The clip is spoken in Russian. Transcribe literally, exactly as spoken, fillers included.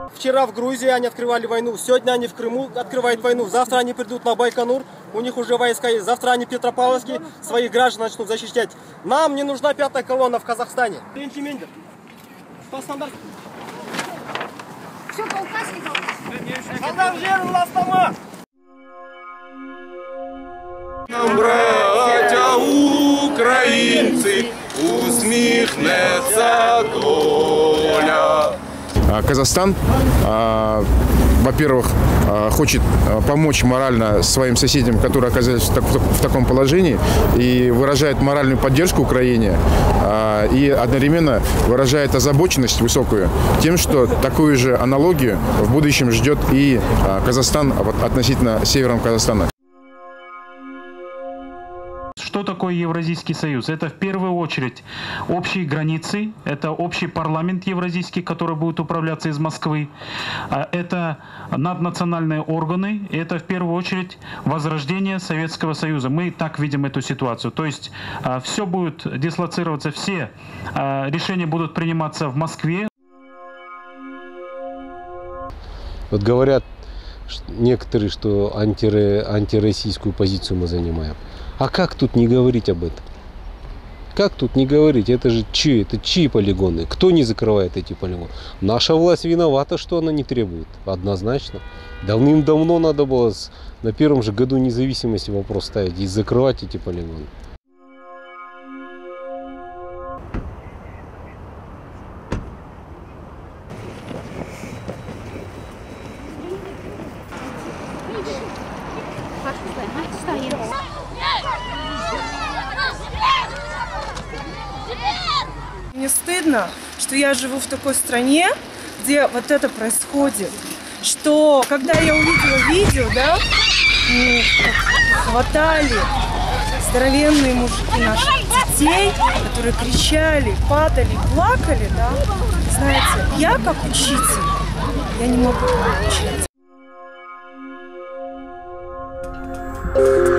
Вчера в Грузии они открывали войну, сегодня они в Крыму открывают войну, завтра они придут на Байконур, у них уже войска есть, завтра они в Петропавловске своих граждан начнут защищать. Нам не нужна пятая колонна в Казахстане. Все по указке. Нам, браття українці, усміхнеться доля. Казахстан, во-первых, хочет помочь морально своим соседям, которые оказались в таком положении, и выражает моральную поддержку Украине, и одновременно выражает озабоченность высокую тем, что такую же аналогию в будущем ждет и Казахстан относительно Северного Казахстана. Что такое Евразийский союз? Это в первую очередь общие границы, это общий парламент евразийский, который будет управляться из Москвы, это наднациональные органы, и это в первую очередь возрождение Советского Союза. Мы так видим эту ситуацию. То есть все будет дислоцироваться, все решения будут приниматься в Москве. Вот говорят некоторые, что анти, антироссийскую позицию мы занимаем. А как тут не говорить об этом? Как тут не говорить? Это же чьи? Это чьи полигоны? Кто не закрывает эти полигоны? Наша власть виновата, что она не требует. Однозначно. Давным-давно надо было на первом же году независимости вопрос ставить и закрывать эти полигоны. Мне стыдно, что я живу в такой стране, где вот это происходит. Что, когда я увидела видео, да, хватали здоровенные мужики наших детей, которые кричали, падали, плакали, да, знаете, я как учитель, я не могу получить.